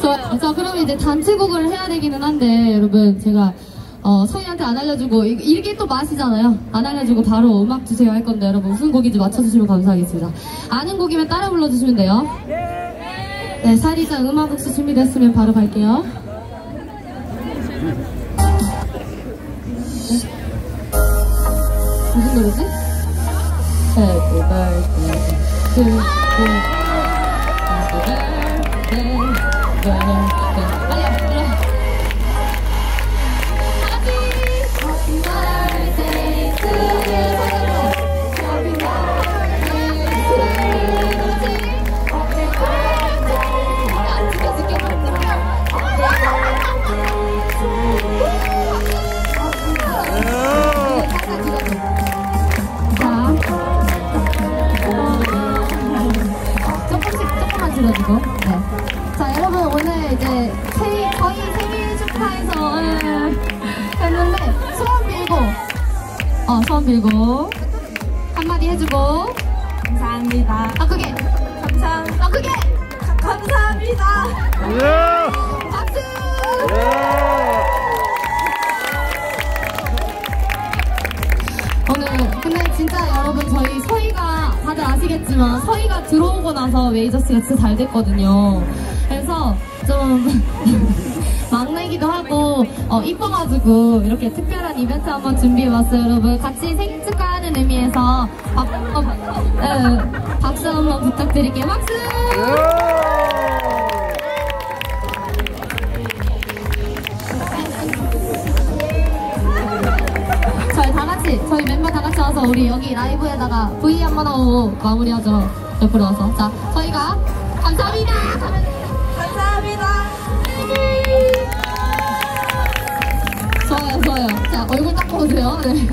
좋아요. 자, 그럼 이제 단체곡을 해야 되기는 한데, 여러분, 제가, 서희한테 안 알려주고, 이게 또 맛이잖아요. 안 알려주고 바로 음악 주세요 할 건데, 여러분, 무슨 곡인지 맞춰주시면 감사하겠습니다. 아는 곡이면 따라 불러주시면 돼요. 네, 사리자 음악국수 준비됐으면 바로 갈게요. 무슨 노래지? Happy birthday to you. Happy birthday, birthday. 빨리 와, 빨리 와. Happy birthday to you. Happy birthday to you. Happy birthday. 안 찍어줄게. 조금만 네. 자, 여러분, 오늘 이제 저희 생일 축하해서 했는데 소원 빌고 한마디 해주고 감사합니다. 크게 크게 감사합니다. 박수. 오늘 근데 진짜 여러분, 저희 서희가 다들 아시겠지만 서희가 들어오고 나서 웨이저스가 진짜 잘 됐거든요. 그래서 좀 막내기도 하고 이뻐가지고 이렇게 특별한 이벤트 한번 준비해봤어요. 여러분, 같이 생일 축하하는 의미에서 박수 한번 부탁드릴게요. 박수. 저희 멤버 다 같이 와서 우리 여기 라이브에다가 V 한번 하고 마무리하죠. 옆으로 와서. 자, 저희가 감사합니다. 감사합니다. 좋아요. 자, 얼굴 닦아오세요. 네.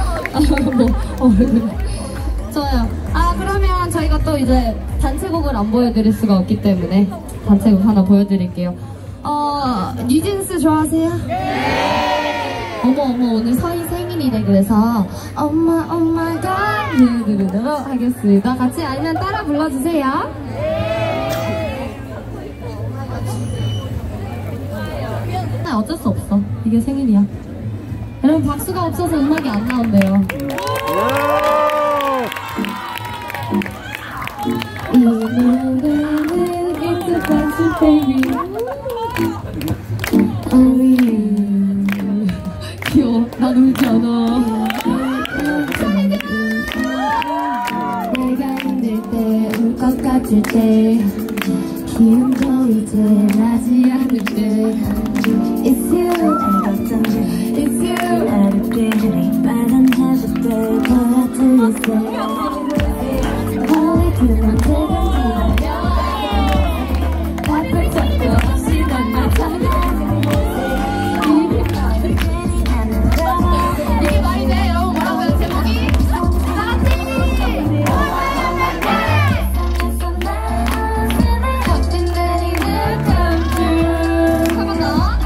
얼굴. 좋아요. 그러면 저희가 또 이제 단체곡을 안 보여드릴 수가 없기 때문에 단체곡 하나 보여드릴게요. 뉴진스 좋아하세요? 어머, 오늘 서희 생일이래. 그래서 엄마가 드리도록 하겠습니다. 같이 알면 따라 불러주세요. 어쩔 수 없어. 이게 생일이야. 여러분, 박수가 없어서 음악이 안 나온대요. 이 노래는 익숙한 baby. 귀여워. 난 울지 않아. 내가 힘들 때, 울 것 같을 때, 기운도 이제 나지 않을 때, It's you, it's you. 어렵게 빨간 해줄 때 보여드렸어. 원래 그런 대단히 답을 찾고 없이 난 나타나. 이게 말이 돼? 여러분, 뭐라고요? 제목이? 다같이! 한번 더.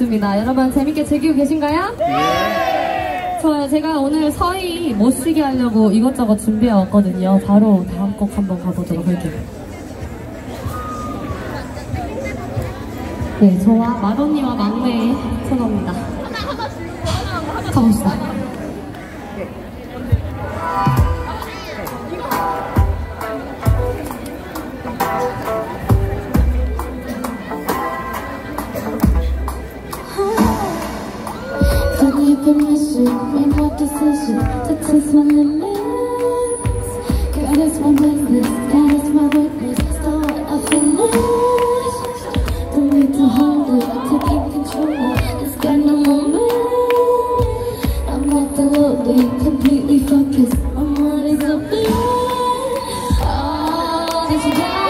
좋습니다. 여러분 재밌게 즐기고 계신가요? 네! 좋아요. 제가 오늘 서희 멋지게 하려고 이것저것 준비해 왔거든요. 바로 다음 곡 한번 가보도록 할게요. 네, 저와 마돈니와 막내의 코너입니다. 가봅시다. Permission, made my decision to test my limits. God is my witness, God is my witness. Start I finish. Don't need to hold it, taking control. It's got no moment. I'm not the lonely, completely focused. My mind is open. Oh, did you get?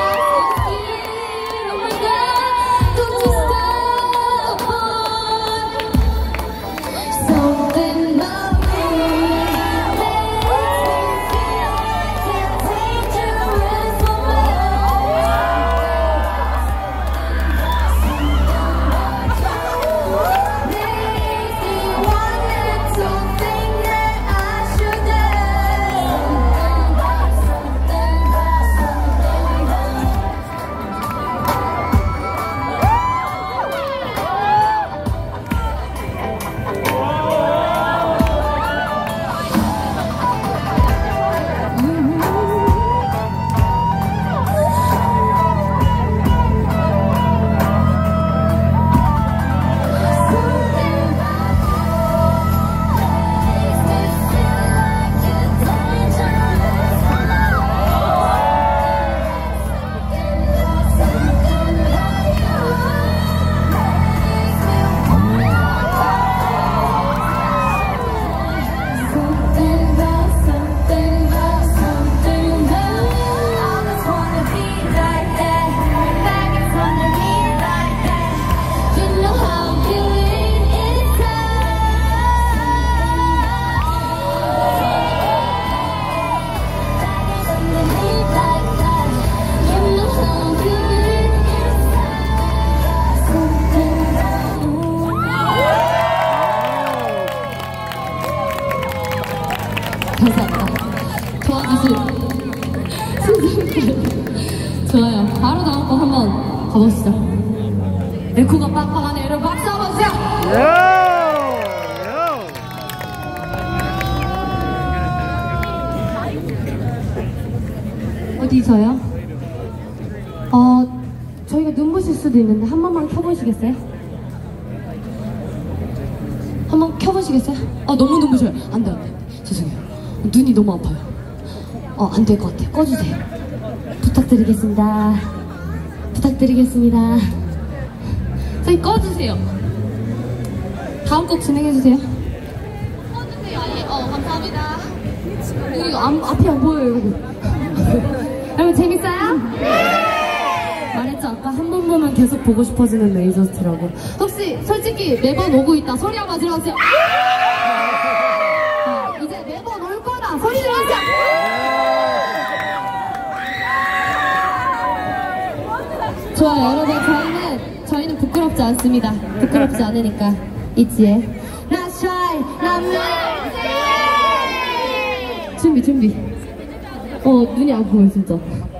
Oh my God, don't you stop, boy. Something about me makes me feel like a dangerous woman. Makes me wonder to think that I should 감사합니다. 도와주신 선생님들. 좋아요. 바로 다음 곡 한번 가보시죠. 에코가 빡빡하네. 여러분 박수 한번 주세요. 어디서요? 저희가 눈부실 수도 있는데 한 번만 켜보시겠어요? 한번 켜보시겠어요? 너무 눈부셔요. 안 돼, 안 돼. 죄송해요. 눈이 너무 아파요. 안 될 것 같아요. 꺼주세요. 부탁드리겠습니다. 부탁드리겠습니다. 저희 꺼주세요. 다음 곡 진행해주세요. 꺼주세요. 아예. 감사합니다. 여기 앞이 안 보여요, 여기. 여러분 재밌어요? 네! 말했죠? 아까 한 번 보면 계속 보고 싶어지는 레이저스트라고. 혹시 솔직히 매번 오고 있다 소리 한번 질러주세요. 이제 매번 올 거다 소리 질러주세요. 좋아요. 여러분 저희는 부끄럽지 않습니다. 부끄럽지 않으니까 있지에 Not shy, not shy. 준비 눈이 안 보여 진짜.